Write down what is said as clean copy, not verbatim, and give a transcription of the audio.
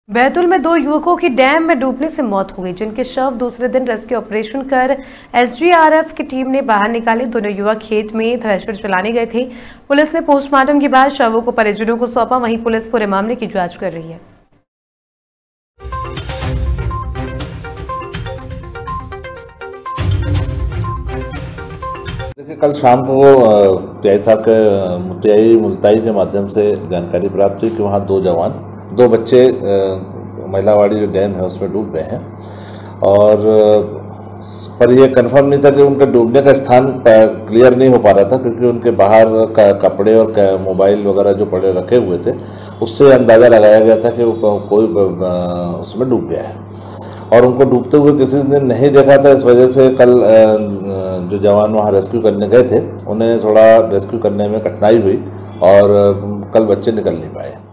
बैतूल में दो युवकों की डैम में डूबने से मौत हो गई, जिनके शव दूसरे दिन रेस्क्यू ऑपरेशन कर एसडीआरएफ की टीम ने बाहर निकाले। दोनों युवक खेत में थ्रेशर चलाने गए थे। पुलिस ने पोस्टमार्टम के बाद शवों को परिजनों को सौंपा। वहीं पुलिस पूरे मामले की जांच कर रही है। देखिए, कल शाम को टीआई साहब के टीआई मुल्ताई के माध्यम से जानकारी प्राप्त हुई कि वहाँ दो बच्चे महिलावाड़ी जो डैम है उसमें डूब गए हैं। और पर यह कंफर्म नहीं था कि उनके डूबने का स्थान क्लियर नहीं हो पा रहा था, क्योंकि उनके बाहर कपड़े और मोबाइल वगैरह जो पड़े रखे हुए थे उससे अंदाज़ा लगाया गया था कि वो कोई उसमें डूब गया है। और उनको डूबते हुए किसी ने नहीं देखा था। इस वजह से कल जो जवान वहाँ रेस्क्यू करने गए थे उन्हें थोड़ा रेस्क्यू करने में कठिनाई हुई और कल बच्चे निकल नहीं पाए।